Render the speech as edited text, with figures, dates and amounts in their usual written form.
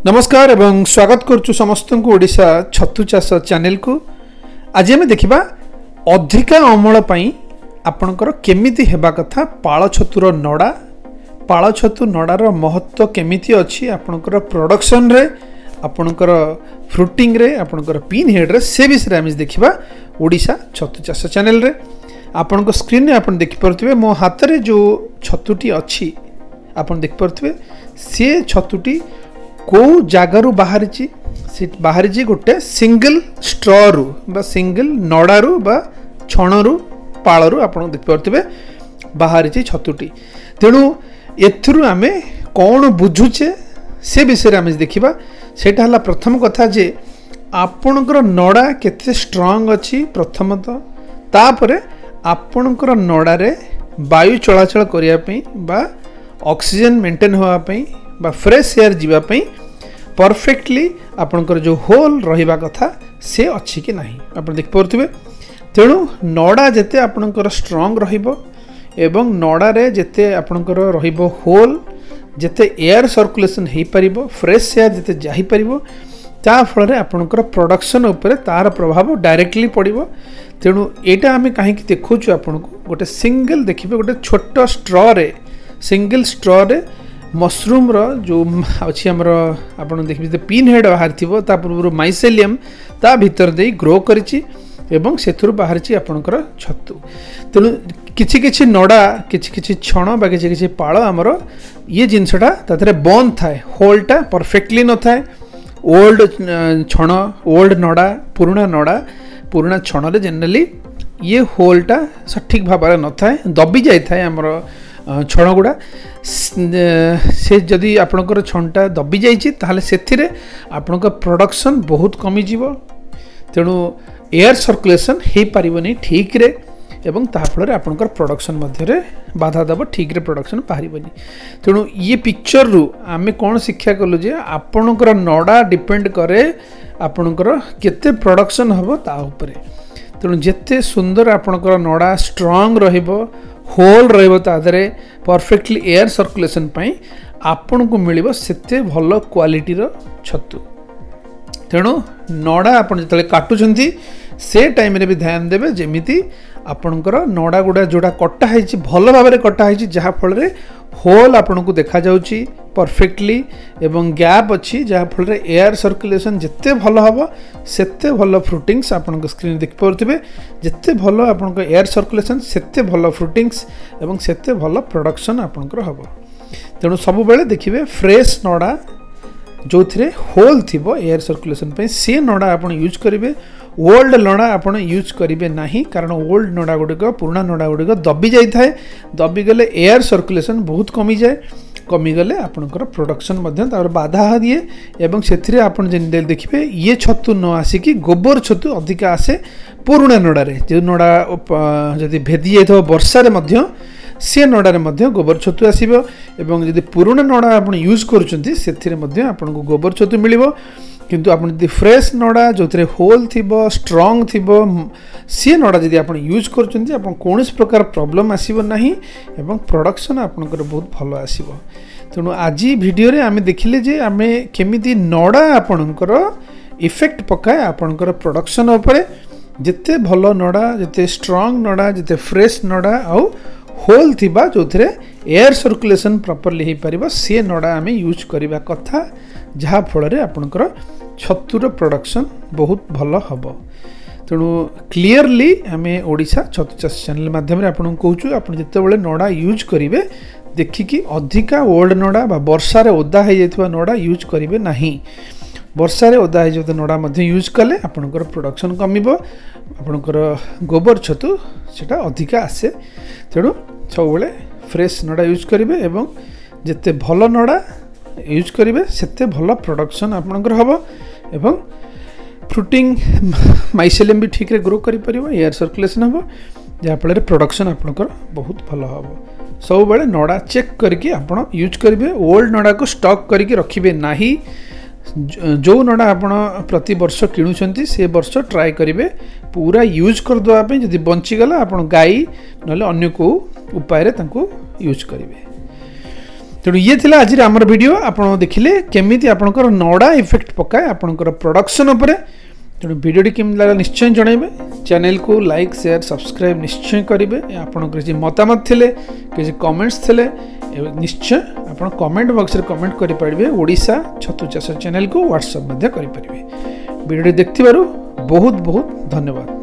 नमस्कार एवं स्वागत करुचु समस्त को ओडिशा छतु चाष चैनल को। आज आम देखा अधिका अमल आपणकर केमिति हेबा कथा पाळ छतुर नड़ा। पाळ छतु नड़ार महत्व केमिति अछि आपणकर प्रोडक्शन रे, आपणकर फ्रुटिंग रे, आपणकर पिन हेड रे, से विषय आम देखा ओडिशा छतु चाष चैनल रे। आपन स्क्रीन रे आपन देखि परथिबे मो हाथ रे जो छतुटी अछि आपन देखि परथिबे से छतुटी को जगारू बाहरी गोटे सिंगल स्ट्रॉ बा सिंगल नड़ारू बा छणरू पालू आप देखिपे बाहरी छतुटी। तेणु एथुरु आमे कौन बुझुचे से विषय आम देखा। सेटा हला प्रथम कथा जे आपणकर नड़ा केते स्ट्रॉन्ग अच्छी प्रथमतः, तापरे आपणकर नड़ारे वायु चलाचल करने बा ऑक्सीजन मेंटेन होगापी बा फ्रेश एयर जीवापी परफेक्टली आपणकर जो होल रहिबा कथा से अच्छी कि नहीं आप देखिपे। तेणु नड़ा जिते आपणकर स्ट्रॉन्ग रहिबो एवं नड़ारे जिते आपणकर रहिबो होल, जिते एयर सर्कुलेशन हो पारिबो, फ्रेश एयर जिते जाहि पारिबो, ता फल आपणकर प्रोडक्शन उपरे तार प्रभाव डायरेक्टली पड़िबो। तेणु एटा आमे काहे कि देखौछु आपनको गोटे सिंगल देखिबे गोटे छोट स्ट्रॉ रे, सिंगल स्ट्रॉ रे मशरूम रो जो अच्छी आमर आप देखिए पिन हेड बाहर थी ता पूर्व माइसेलियम ता भीतर दे ग्रो करिछि एवं सेथुर बाहर आपणकर छतु। तेणु किछि किछि नड़ा किछि किछि छण बा किछि किछि पाळ आमर ये जिनसटा ताथरे बंद थाए, होलटा परफेक्टली न थाए। ओल्ड छण, ओल्ड नड़ा, पुराना छण रे जनरली ये होलटा सठिक भाव न थाए, दबी जाय थाए आमर छण गुड़ा। से जदि आपणकर छणटा दबी जाइए ताहले सेथिरे आपणकर प्रोडक्शन बहुत कमी जीवो। तेणु एयर सर्कुलेशन हो पारिबनी ठीक रे एवं ता फल आपणकर प्रोडक्शन मध्य बाधा दब, ठीक रे प्रोडक्शन बाहरिबनी। तेणु ये पिक्चर रु आमे कौन शिक्षा कलु जे आपणकर नड़ा डिपेंड करे आपणकर केते प्रोडक्शन हबो ता उपरे। तेणु जेते सुंदर आपणकर नड़ा स्ट्रॉन्ग रहिबो, होल रहिबो, तादरे परफेक्टली एयर सर्कुलेशन पाई आपन को मिलिबो सेते भलो क्वालिटी रो छतु। तेणु नड़ा आपन जतले काटुछंती से टाइम रे भी ध्यान देबे जेमिति आपनकर नड़ा गुडा जोडा कट्टा हैछि भलो भाबरे कट्टा हैछि, जहा फल रे होल आपन को देखा जाउछि परफेक्टली एवं गैप अच्छी, जहा फल रे एयर सर्कुलेशन जिते भलो हबो सेते भलो फ्रुटिंग्स आपन को स्क्रीन देख परथिबे। जिते भलो आपन को एयर सर्कुलेशन सेते भलो फ्रुटिंग्स एवं सेते भलो प्रोडक्शन आपन को हबो। तेणु सब बेले देखिबे फ्रेश नड़ा जो थे होल थिबो एयर सर्कुलेशन पे से नड़ा आपन यूज करेंगे। ओल्ड नड़ा आपन यूज करेंगे नहीं, कारण ओल्ड नड़ा गुड़िक पुराना नड़ा गुड़िक दबी जाए, दबी गले एयर सर्कुलेशन बहुत कमी जाए, कमीगले आपणकर प्रोडक्शन बाधा दिए एवं से आपन देखिए ये छतु न आसिकी गोबर छतु अधिका आसे पुराना नड़ारे। जो नड़ा जदि भेदी जाए वर्षा से नड़ारे गोबर छतु आसो एवं जदि पुराना नड़ा आप यूज करुँच से आपको गोबर छतु मिल। किंतु आप फ्रेश नड़ा जो थे होल थी स्ट्रॉन्ग थी सी नड़ा जदि आप यूज करुँच कौन प्रकार प्रॉब्लम आसब ना एवं प्रोडक्शन आपंकर बहुत भल आसो। तेणु आज वीडियो रे आमे देखिले जे आमे केमिति नड़ा आपणकर इफेक्ट पकाए आपणकर प्रोडक्शन उपरे। जिते भल नड़ा, जिते स्ट्रॉन्ग नड़ा, जिते फ्रेश नड़ा आउ होल थिबा जो थे एयर सर्कुलेशन प्रॉपर्ली हो पारिबो से नड़ा आमे यूज करबा कथा, जहा फल रे आपणकर छतुर प्रोडक्शन बहुत भल हबो। तेणु क्लीयरली आमे ओडिशा छतु चाष चैनल माध्यम आपन कहूँ आप जितेबाला नड़ा यूज करेंगे देखिकी अधिका ओल्ड नड़ा बा वर्षार ओदा हो जाइथिबा नड़ा यूज करेंगे नहीं। वर्षार ओदा हो जाइथिबा नड़ा मध्य यूज कले आपनकर प्रोडक्शन कमिबो, आपनकर गोबर छतु सेटा अधिका आसे। तेणु सब फ्रेश नड़ा यूज करेंगे एवं जिते भल नड़ा यूज करेंगे सेते भल प्रोडक्शन आपनकर हबो एवं फ्रुटिंग माइसेलियम भी ठीक रे ग्रो करि परिबो, एयर सर्कुलेशन हबो, जहा फल प्रोडक्शन आपनकर बहुत भल हबो। सब बेले नड़ा चेक करके आपन यूज करेंगे। ओल्ड नड़ा को स्टॉक करके रखिबे नाही। जो नड़ा आपन प्रति वर्ष किणुछंती से वर्ष ट्राई करेंगे पूरा यूज कर देवाई, जदि बंचीगला आपन गाई ना अन्य को उपाय यूज करेंगे। तेणु ये थिला आज आमर वीडियो आपण देखिले केमिति आपणकर नड़ा इफेक्ट पकाए आपणकर प्रोडक्शन उपरे। तेणु वीडियो केमि लागला निश्चय जणाइबे, चैनल को लाइक शेयर सब्सक्राइब निश्चय करेंगे। आपणकर जे मतामत थिले कि कमेंट्स थिले निश्चय आपण कमेंट बॉक्स रे कमेंट करि परिबे। ओडिशा छतु चाष चैनल को व्हाट्सएप मध्ये करि परिबे। वीडियो देखथिबारु बहुत बहुत धन्यवाद।